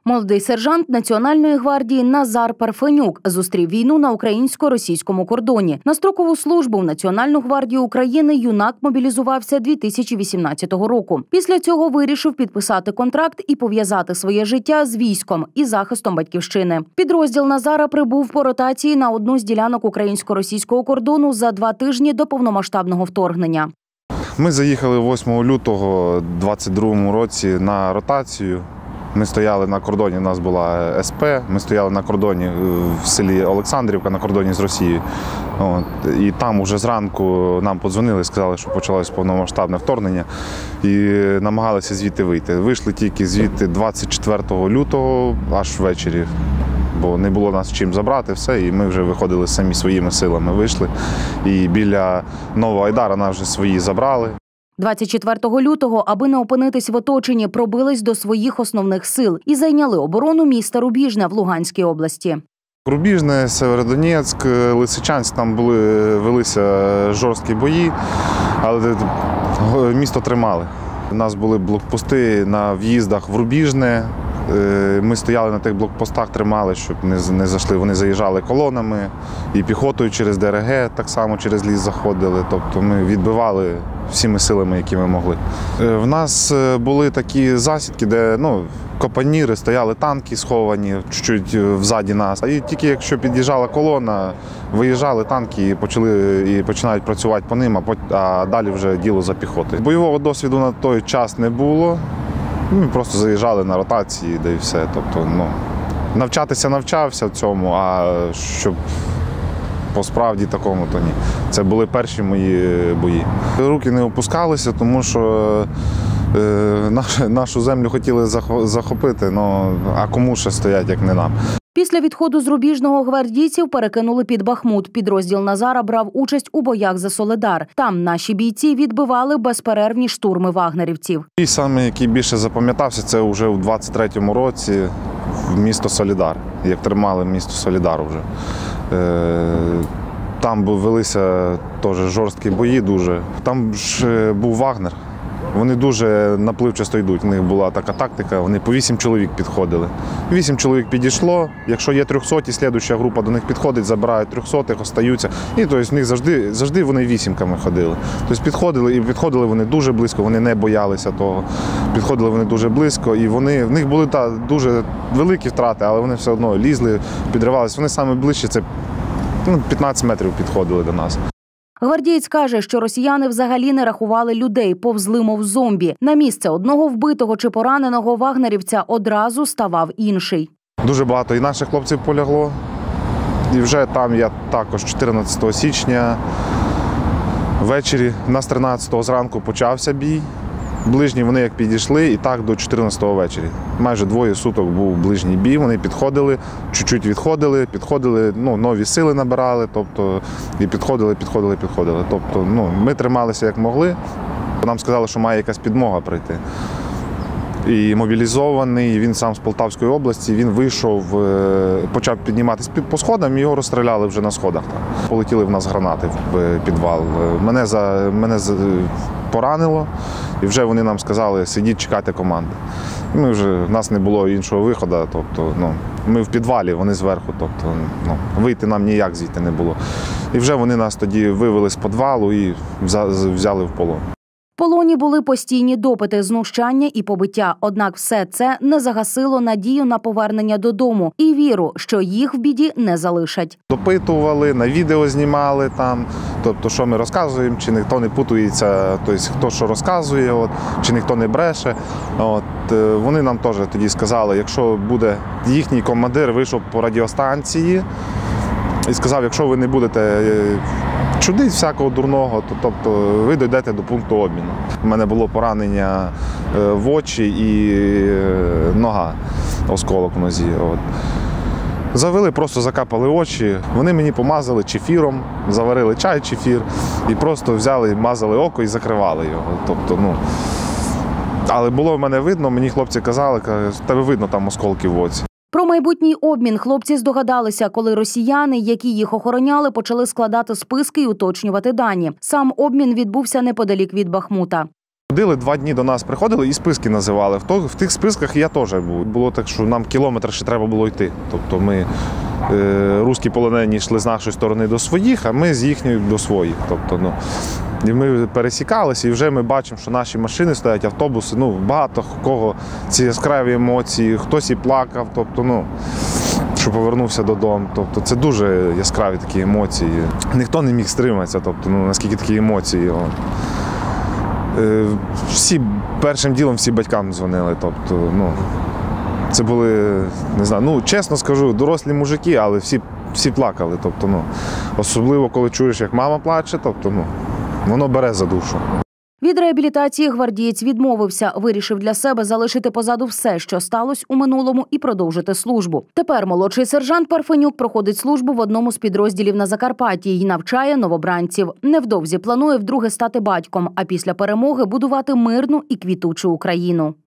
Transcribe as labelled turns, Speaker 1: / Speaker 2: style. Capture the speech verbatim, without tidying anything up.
Speaker 1: Молодий сержант Національної гвардії Назар Парфенюк зустрів війну на українсько-російському кордоні. На строкову службу в Національну гвардію України юнак мобілізувався дві тисячі вісімнадцятого року. Після цього вирішив підписати контракт і пов'язати своє життя з військом і захистом батьківщини. Підрозділ Назара прибув по ротації на одну з ділянок українсько-російського кордону за два тижні до повномасштабного вторгнення.
Speaker 2: Ми заїхали восьмого лютого двадцять другому році на ротацію. Ми стояли на кордоні, у нас була ес пе, ми стояли на кордоні в селі Олександрівка, на кордоні з Росією. От. І там уже зранку нам подзвонили, сказали, що почалось повномасштабне вторгнення і намагалися звідти вийти. Вийшли тільки звідти двадцять четвертого лютого, аж ввечері, бо не було нас чим забрати все, і ми вже виходили самі своїми силами, вийшли. І біля Нового Айдара нас вже свої забрали.
Speaker 1: двадцять четвертого лютого, аби не опинитись в оточенні, пробились до своїх основних сил і зайняли оборону міста Рубіжне в Луганській області.
Speaker 2: Рубіжне, Северодонецьк, Лисичанськ, там були, велися жорсткі бої, але місто тримали. У нас були блокпости на в'їздах в Рубіжне. Ми стояли на тих блокпостах, тримали, щоб не зайшли. Вони заїжджали колонами і піхотою через де ер ге, так само через ліс заходили. Тобто ми відбивали всіми силами, які ми могли. В нас були такі засідки, де ну, капоніри, стояли танки сховані, чуть-чуть взаді нас. І тільки якщо під'їжджала колона, виїжджали танки і почали і починають працювати по ним, а далі вже діло за піхотою. Бойового досвіду на той час не було. Ми просто заїжджали на ротації, де і все. Тобто, ну, навчатися навчався в цьому, а щоб по справді такому, то ні. Це були перші мої бої. Руки не опускалися, тому що е, нашу, нашу землю хотіли захопити, ну, а кому ще стоять, як не нам.
Speaker 1: Після відходу з Рубіжного гвардійців перекинули під Бахмут. Підрозділ Назара брав участь у боях за Солидар. Там наші бійці відбивали безперервні штурми вагнерівців.
Speaker 2: Бій саме, який більше запам'ятався, це вже у двадцять третьому році в місто Солидар, як тримали місто Солидар вже. Там велися теж жорсткі бої дуже. Там ж був Вагнер. Вони дуже напливчасто йдуть. У них була така тактика, вони по вісім чоловік підходили. Вісім чоловік підійшло, якщо є трьохсоті, слідуюча група до них підходить, забирають трьохсотих, остаються. І тобто, в них завжди, завжди вони вісімками ходили. Тобто підходили, і підходили вони дуже близько, вони не боялися того. Підходили вони дуже близько, і вони, в них були та, дуже великі втрати, але вони все одно лізли, підривалися. Вони саме ближче, це ну, п'ятнадцять метрів підходили до нас.
Speaker 1: Гвардієць каже, що росіяни взагалі не рахували людей, повзли мов зомбі. На місце одного вбитого чи пораненого вагнерівця одразу ставав інший.
Speaker 2: Дуже багато і наших хлопців полягло. І вже там я також чотирнадцятого січня ввечері, у нас тринадцятого зранку почався бій. Ближні вони як підійшли, і так до чотирнадцятого ввечері. Майже двоє суток був ближній бій, вони підходили, чуть-чуть відходили, підходили, ну, нові сили набирали, тобто, і підходили, підходили, підходили. Тобто, ну, ми трималися як могли. Нам сказали, що має якась підмога прийти. І мобілізований, він сам з Полтавської області, він вийшов, почав підніматися по сходам, і його розстріляли вже на сходах. Там. Полетіли в нас гранати в підвал. Мене, за, мене поранило, і вже вони нам сказали, сидіть, чекати команди. І ми вже, в нас не було іншого виходу, тобто, ну, ми в підвалі, вони зверху, тобто, ну, вийти нам ніяк звідти не було. І вже вони нас тоді вивели з підвалу і взяли в полон.
Speaker 1: В полоні були постійні допити, знущання і побиття. Однак все це не загасило надію на повернення додому і віру, що їх в біді не залишать.
Speaker 2: Допитували, на відео знімали там, тобто, що ми розказуємо, чи ніхто не путається, тобто, хто що розказує, от, чи ніхто не бреше. От, вони нам теж тоді сказали, якщо буде їхній командир вийшов по радіостанції і сказав, якщо ви не будете чудить всякого дурного, то, тобто ви дійдете до пункту обміну. У мене було поранення в очі і нога, осколок в нозі. От. Завели, просто закапали очі, вони мені помазали чефіром, заварили чай, чефір, і просто взяли, мазали око і закривали його. Тобто, ну, але було в мене видно, мені хлопці казали, тебе видно там осколки в оці.
Speaker 1: Про майбутній обмін хлопці здогадалися, коли росіяни, які їх охороняли, почали складати списки і уточнювати дані. Сам обмін відбувся неподалік від Бахмута.
Speaker 2: Ходили, два дні до нас приходили і списки називали. В, то, в тих списках я теж був. Було так, що нам кілометр ще треба було йти. Тобто ми, е, русські полонені йшли з нашої сторони до своїх, а ми з їхньої до своїх. Тобто, ну, і ми пересікалися, і вже ми бачимо, що наші машини стоять, автобуси, ну, багато кого ці яскраві емоції, хтось і плакав, тобто, ну, що повернувся додому. Тобто, це дуже яскраві такі емоції. Ніхто не міг стриматися, тобто, ну, наскільки такі емоції. Всі, першим ділом всі батькам дзвонили, тобто, ну, це були, не знаю, ну, чесно скажу, дорослі мужики, але всі, всі плакали, тобто, ну, особливо, коли чуєш, як мама плаче, тобто, ну, воно бере за душу.
Speaker 1: Від реабілітації гвардієць відмовився, вирішив для себе залишити позаду все, що сталося у минулому, і продовжити службу. Тепер молодший сержант Парфенюк проходить службу в одному з підрозділів на Закарпатті і навчає новобранців. Невдовзі планує вдруге стати батьком, а після перемоги будувати мирну і квітучу Україну.